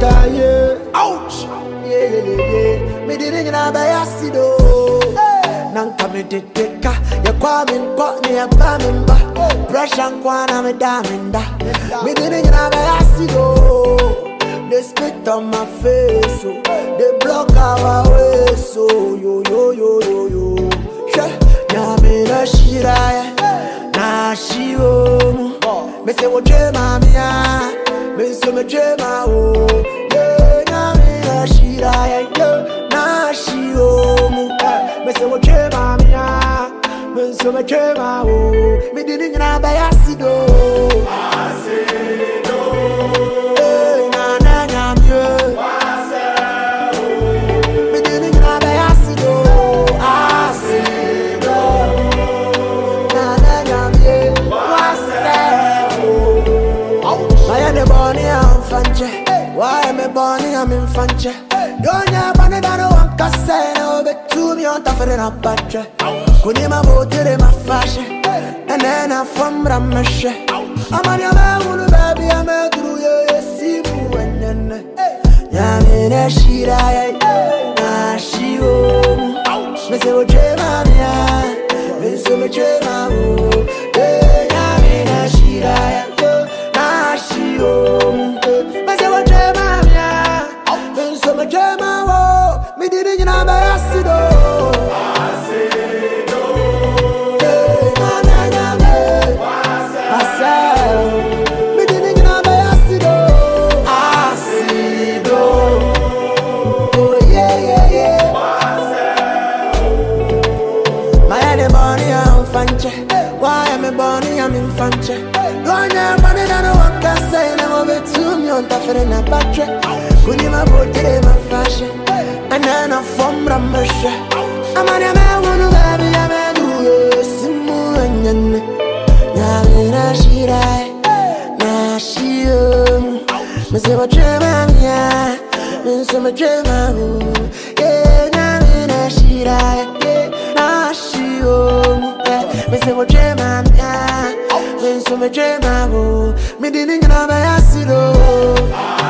Ouch! Yeah. Me didn't know by acid. Nanka me deka, ya kwamin pot me a pamimba. Pressure kwana me daminda. Me didn't know by acid. They spit on my face, they block our way, so yo. Ya me na shira, na shiwo. Me say what dream mamia, me say me dream oh. Yeah, ya me na shira, na shiwo. Me say what dream mamia, me say me dream oh. Me didn't know by acid. Why am I born? I'm in Fanche. Don't you want to know what I'm saying? Oh, but to me on top of the battery. Couldn't my motor in my fashion. And then I'm from Ramesh. I'm on your man, baby. I'm a through you. See you and then. I'm in a shira. Ah, she oh. Me say, what dream I'm ya. Me say, me dream I'm oh. I'm in a shira. Ah, she oh. Me didn't know by acid. Me didn't know by acid. Oh yeah. My head money I'm fanche. Why am I born? I'm in fanche. Don't you money that I want to say? I'm over to me on top of the battery. Couldn't my boat in my fashion. And then I'm from Ramesh. I'm on your man, baby. I'm a do Simu and Yamina Shirai. Nashio. Miss what dream I'm ya. Miss my dream I'm Yamina Shirai. Nashio. Miss what dream I'm ya. Miss my dream I'm Me didn't know by acid.